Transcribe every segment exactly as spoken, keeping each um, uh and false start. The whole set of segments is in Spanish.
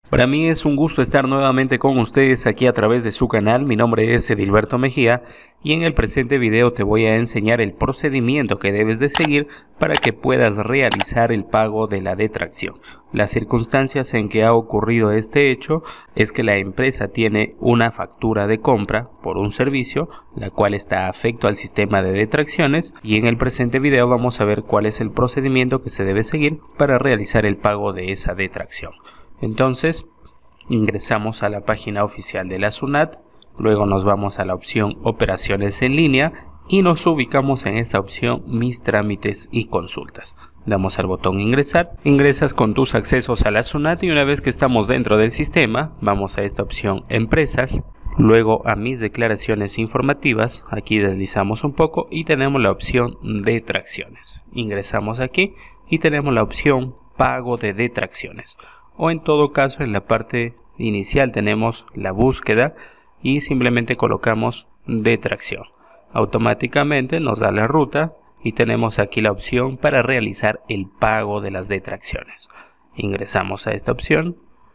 Para mí es un gusto estar nuevamente con ustedes aquí a través de su canal. Mi nombre es Edilberto Mejía y en el presente video te voy a enseñar el procedimiento que debes de seguir para que puedas realizar el pago de la detracción. Las circunstancias en que ha ocurrido este hecho es que la empresa tiene una factura de compra por un servicio, la cual está afecto al sistema de detracciones, y en el presente video vamos a ver cuál es el procedimiento que se debe seguir para realizar el pago de esa detracción. Entonces ingresamos a la página oficial de la SUNAT, luego nos vamos a la opción operaciones en línea y nos ubicamos en esta opción mis trámites y consultas. Damos al botón ingresar, ingresas con tus accesos a la SUNAT y una vez que estamos dentro del sistema vamos a esta opción empresas, luego a mis declaraciones informativas, aquí deslizamos un poco y tenemos la opción detracciones. Ingresamos aquí y tenemos la opción pago de detracciones. O en todo caso en la parte inicial tenemos la búsqueda y simplemente colocamos detracción. Automáticamente nos da la ruta y tenemos aquí la opción para realizar el pago de las detracciones. Ingresamos a esta opción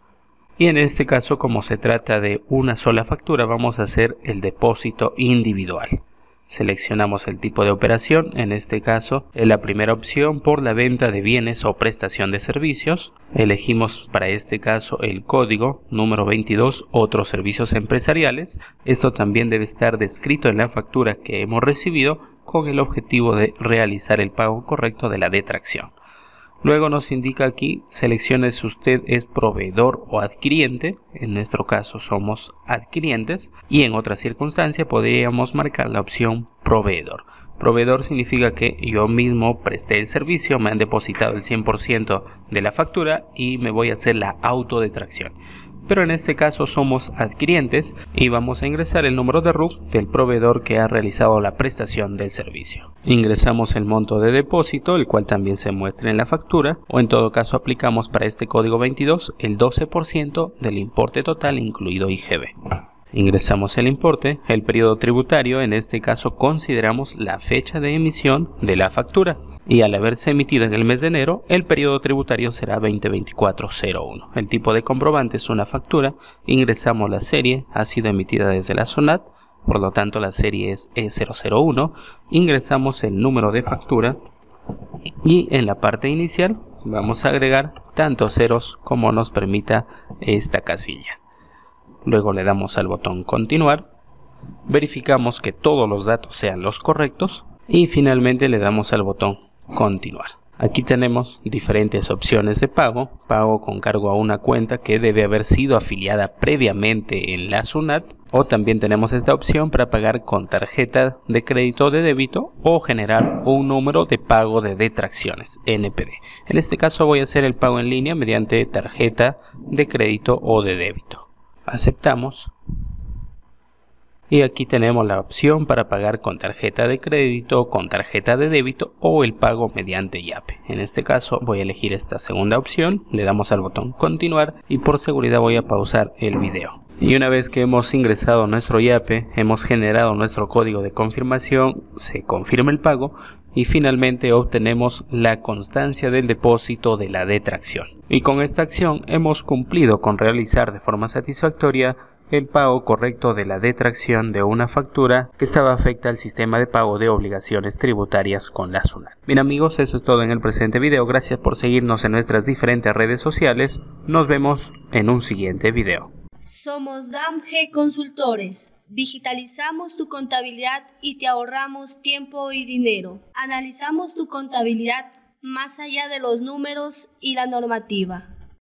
y en este caso, como se trata de una sola factura, vamos a hacer el depósito individual. Seleccionamos el tipo de operación, en este caso es la primera opción por la venta de bienes o prestación de servicios. Elegimos para este caso el código número veintidós, otros servicios empresariales. Esto también debe estar descrito en la factura que hemos recibido con el objetivo de realizar el pago correcto de la detracción. Luego nos indica aquí, seleccione si usted es proveedor o adquiriente, en nuestro caso somos adquirientes, y en otra circunstancia podríamos marcar la opción proveedor. Proveedor significa que yo mismo presté el servicio, me han depositado el cien por ciento de la factura y me voy a hacer la autodetracción. Pero en este caso somos adquirientes y vamos a ingresar el número de R U C del proveedor que ha realizado la prestación del servicio. Ingresamos el monto de depósito, el cual también se muestra en la factura, o en todo caso aplicamos para este código veintidós el doce por ciento del importe total incluido I G B. Ingresamos el importe, el periodo tributario, en este caso consideramos la fecha de emisión de la factura. Y al haberse emitido en el mes de enero, el periodo tributario será veinte veinticuatro cero uno. El tipo de comprobante es una factura, ingresamos la serie, ha sido emitida desde la SUNAT, por lo tanto la serie es E cero cero uno, ingresamos el número de factura y en la parte inicial vamos a agregar tantos ceros como nos permita esta casilla. Luego le damos al botón continuar, verificamos que todos los datos sean los correctos y finalmente le damos al botón continuar. Aquí tenemos diferentes opciones de pago, pago con cargo a una cuenta que debe haber sido afiliada previamente en la SUNAT, o también tenemos esta opción para pagar con tarjeta de crédito o de débito o generar un número de pago de detracciones, N P D. En este caso voy a hacer el pago en línea mediante tarjeta de crédito o de débito. Aceptamos. Y aquí tenemos la opción para pagar con tarjeta de crédito, con tarjeta de débito o el pago mediante Yape. En este caso voy a elegir esta segunda opción, le damos al botón continuar y por seguridad voy a pausar el video. Y una vez que hemos ingresado nuestro Yape, hemos generado nuestro código de confirmación, se confirma el pago y finalmente obtenemos la constancia del depósito de la detracción. Y con esta acción hemos cumplido con realizar de forma satisfactoria el pago correcto de la detracción de una factura que estaba afecta al sistema de pago de obligaciones tributarias con la SUNAT. Bien amigos, eso es todo en el presente video. Gracias por seguirnos en nuestras diferentes redes sociales. Nos vemos en un siguiente video. Somos D A M G Consultores. Digitalizamos tu contabilidad y te ahorramos tiempo y dinero. Analizamos tu contabilidad más allá de los números y la normativa.